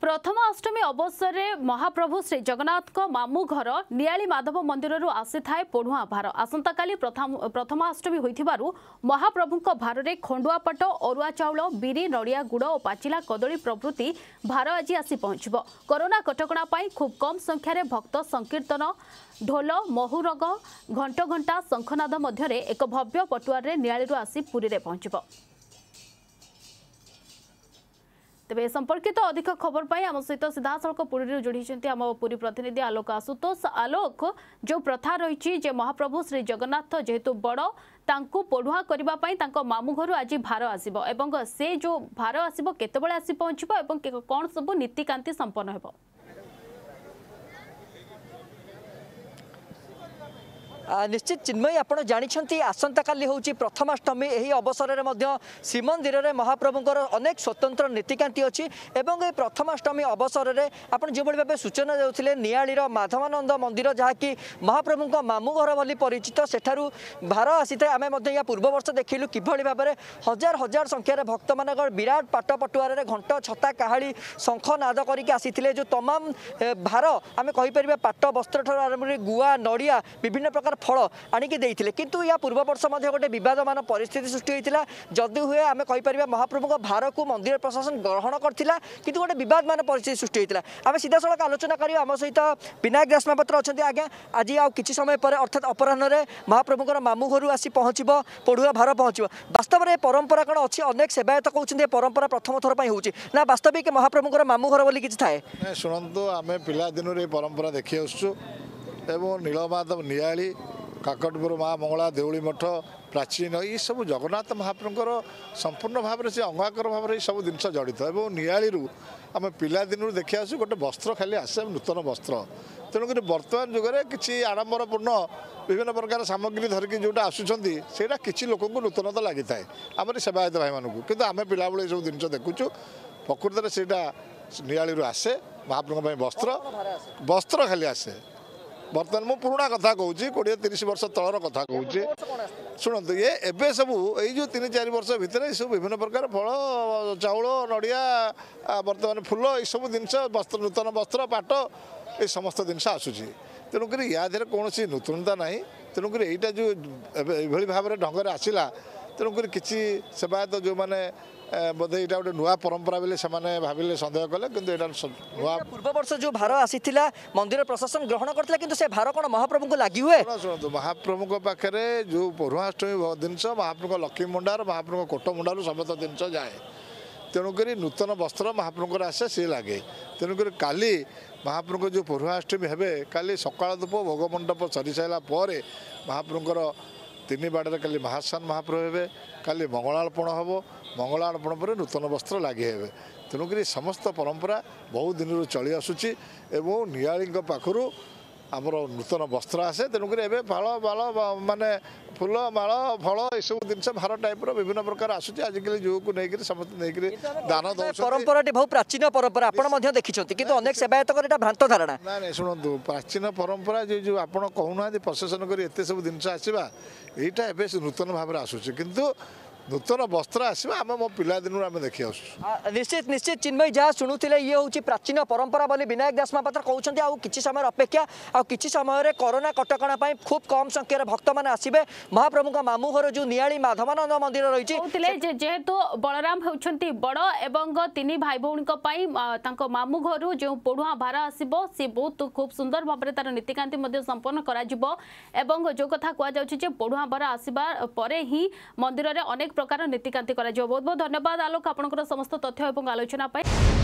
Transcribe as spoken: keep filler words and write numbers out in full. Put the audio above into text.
प्रथम अष्टमी अवसर में महाप्रभु श्री जगन्नाथ को मामू घर नियाली माधव मंदिर आसी थाए पढ़ुआ भार। आसंता काली प्रथम प्रथमाष्टमी होइथिबारु महाप्रभु भार में खंडुआ पट अरुआ चाउल बिरी नड़िया गुड़ और पाचिला कदली प्रभृति भार आज आसी पहुंचब। कोरोना कटकणा पाई खूब कम संख्यार भक्त संकीर्तन ढोल महुरग घंट घंटा शंखनाद मध्य एक भव्य पटुआर नियाली आसी पुरी में पहुंचब। तेज संपर्कित अधिक खबर पाई आम सहित सीधा सड़क पुरी जोड़ी आम पुरी प्रतिनिधि आलोक आशुतोष। आलोक, जो प्रथा रही महाप्रभु श्री जगन्नाथ जेहेतु बड़ तांकु पढ़ुआ करने मामू घर आज भार आसब एवं से जो भार आसब केतबेले आसी पहुंचब एवं कौन सब नीतिकांति संपन्न हेब? निश्चित चिन्मयी आपड़ जानते आसंता काली हूँ प्रथमाष्टमी। यही अवसर में श्रीमंदिर में महाप्रभुंर अनेक स्वतंत्र नीतिकांति अच्छी एवं प्रथमाष्टमी अवसर में आप जो भाव सूचना देते नियालीर माधवानंद मंदिर जहाँकि महाप्रभु मामू घर बोली परिचित सेठारू भार आसी था। आम या पूर्व वर्ष देखिलु किभली भाव में हजार हजार संख्यार भक्त मान विराट पाट पटुआर घंट छता काहाली शंख नाद करके आसी जो तमाम भार आम कहीपर पाट वस्त्र ठार आरंभ गुआ नड़िया विभिन्न प्रकार फल आणिकी देइथिले किंतु या पूर्व वर्ष मध्य गोटे विवादमान परिस्थिति सृष्टि होइतिला। जदि हुए आम कहीपर महाप्रभु भार को मंदिर प्रशासन ग्रहण करथिला किंतु गोटे विवादमान परिस्थिति सृष्टि होइतिला। आम सीधा सड़क आलोचना करी आम सहित विनायक दासमापत्र अच्छे। आज्ञा आज आ किछि समय पर अर्थात अपराह्न महाप्रभुंर मामू घर आसी पहुँचब पढ़ुआ भार पहुँचब। वास्तव में परंपरा कौन अच्छी? अनेक सेवायत कहते परंपरा प्रथम थर पर होउछि ना वास्तविक महाप्रभुंर मामू घर बोली किछि थाए? शुणु आम पिला दिन परंपरा देखी आसुँ एवं नीलमाधव नियाली काकटपुर माँ मंगला देउली मठ प्राचीन ये सब जगन्नाथ महाप्रभुंर संपूर्ण भाव में से अंगाकर भाव में सब जिन जड़ित और नियाली आम पिला दिन देखी आसू गोटे वस्त्र खाली आसे नूतन वस्त्र। तेणुक बर्तमान जुगे किसी आडंबरपूर्ण विभिन्न प्रकार सामग्री धरिकी जोटा आसुँच से किसी लोक नूतनता लगी थाए आम सेवायत भाई मानू कि आम पिला बेले सब जिन देखुचु प्रकृत में से नियाली आसे महाप्रभु वस्त्र वस्त्र खाली आसे। बर्तमान मु पुराणा कथा कहूँ कोड़े तीस वर्ष तलर कथा कहूँ शुणु ये एवं सब यो तीन चार वर्ष भितर सब विभिन्न प्रकार फल चाउल नड़िया बर्तमान फूल ये सब जिनस वस्त्र नूतन वस्त्र पाट ये समस्त जिनस आसूसी। तेणुक या देहर कौन नूतनता ना तेणुक यहाँ जो ये भाव में ढंग आसला तेणुक किसी सेवायत जो मैंने बोधे यहाँ गोटे नुआ परंपरा बोले से भाविले सन्देह कले कि नुआ पूर्व वर्ष जो भार आसी मंदिर प्रशासन ग्रहण करता कि से भार कौन महाप्रभु को लगी हुए? शुणु महाप्रभु पाखे जो पढ़ुआष्टमी जिनस महाप्रभु लक्ष्मी मुंडार महाप्रभु कोट मुंडार समस्त जिनस जाए। तेणुक नूतन वस्त्र महाप्रभुर आसे सी लगे। तेणुक काली महाप्रभु जो पढ़ुआष्टमी हे काली सकाल धूप भोग मंडप सरी सारा महाप्रभुर तीन बाड़े काली महास्नान महाप्रभु हे काली मंगलार्पण हम मंगलार्पण पर नूतन वस्त्र लगे हे। तेणुक समस्त परंपरा बहुत दिन चली आसूची एवं नियाली पाखु आमर नूतन वस्त्र आसे। तेणुक फल बाल माने फूल माल फल यू जिन भार टाइप विभिन्न प्रकार आसूची आजिकल जो को लेकर समस्त नहीं दान परंपरा बहुत प्राचीन परंपरा आपड़ देखते कि अनेक सेवायत भ्रांत धारणा ना ना शुणु प्राचीन परंपरा जो जो आप कहूना प्रशासन कर एत सब जिन आसवा यहाँ एवं नूतन भाव में आसूची किंतु नूतन वस्त्र आसवा आम मो पिला दिन आम देखी आसु। निश्चित निश्चित चिन्मयी जहाँ शुणुले ये हूँ प्राचीन परंपरा बोली विनायक दासमापत्र कहते आउ किछि समय अपेक्षा आ किछि समय कोरोना कटकणा खूब कम संख्यार भक्त मैंने आसबे महाप्रभु मामू घर जो नियाली माधवानंद मंदिर रही जेहेतु बलराम होती बड़ एवं तीन भाई भौणी मामू घर जो पढ़ुआ भार आसब सी बहुत खूब सुंदर भाव में तार नीतिकांति संपन्न कर जो कथा कहुचे पढ़ुआ भार आसवा पर ही मंदिर में अनेक प्रकार नीतिकांति करा। बहुत बहुत धन्यवाद आलोक आपनकर समस्त तथ्य और आलोचना पाई।